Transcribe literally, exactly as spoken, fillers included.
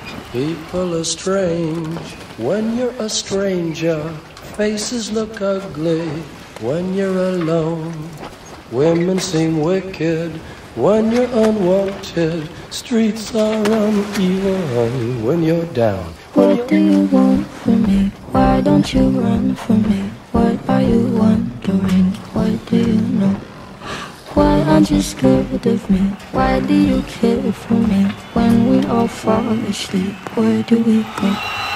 People are strange when you're a stranger. Faces look ugly when you're alone. Women seem wicked when you're unwanted. Streets are uneven when you're down. What do you want from me? Why don't you run from me? What are you wondering? What do you know? Why aren't you scared of me? Why do you care for me? When we all fall asleep, where do we go?